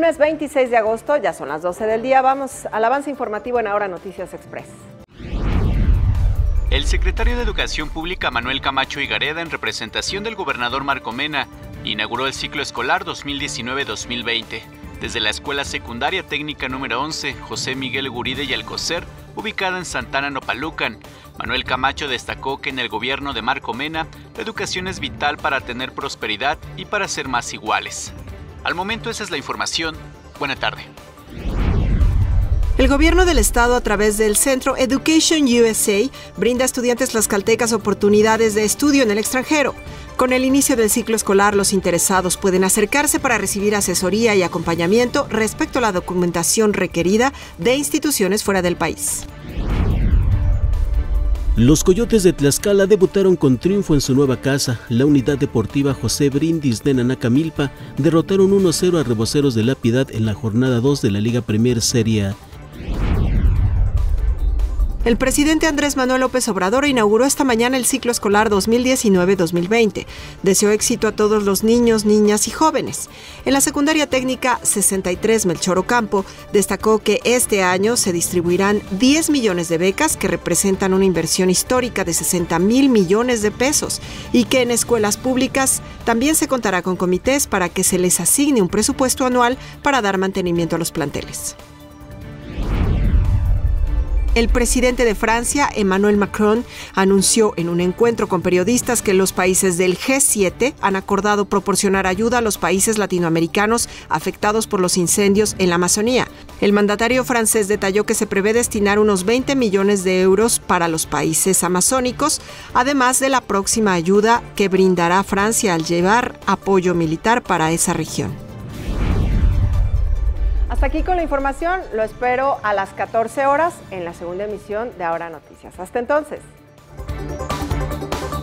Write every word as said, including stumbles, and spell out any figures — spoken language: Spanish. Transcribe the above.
Lunes veintiséis de agosto, ya son las doce del día. Vamos al avance informativo en Ahora Noticias Express. El secretario de Educación Pública, Manuel Camacho Higareda, en representación del gobernador Marco Mena, inauguró el ciclo escolar dos mil diecinueve dos mil veinte. Desde la Escuela Secundaria Técnica número once, José Miguel Guride y Alcocer, ubicada en Santana Nopalucan, Manuel Camacho destacó que en el gobierno de Marco Mena, la educación es vital para tener prosperidad y para ser más iguales. Al momento esa es la información. Buena tarde. El gobierno del estado, a través del Centro Education U S A, brinda a estudiantes tlaxcaltecas oportunidades de estudio en el extranjero. Con el inicio del ciclo escolar, los interesados pueden acercarse para recibir asesoría y acompañamiento respecto a la documentación requerida de instituciones fuera del país. Los Coyotes de Tlaxcala debutaron con triunfo en su nueva casa. La unidad deportiva José Brindis de Nanacamilpa derrotaron uno a cero a Reboceros de La Piedad en la jornada dos de la Liga Premier Serie A. El presidente Andrés Manuel López Obrador inauguró esta mañana el ciclo escolar dos mil diecinueve dos mil veinte. Deseó éxito a todos los niños, niñas y jóvenes. En la secundaria técnica sesenta y tres Melchor Ocampo, destacó que este año se distribuirán diez millones de becas que representan una inversión histórica de sesenta mil millones de pesos y que en escuelas públicas también se contará con comités para que se les asigne un presupuesto anual para dar mantenimiento a los planteles. El presidente de Francia, Emmanuel Macron, anunció en un encuentro con periodistas que los países del G siete han acordado proporcionar ayuda a los países latinoamericanos afectados por los incendios en la Amazonía. El mandatario francés detalló que se prevé destinar unos veinte millones de euros para los países amazónicos, además de la próxima ayuda que brindará Francia al llevar apoyo militar para esa región. Hasta aquí con la información, lo espero a las catorce horas en la segunda emisión de Ahora Noticias. Hasta entonces.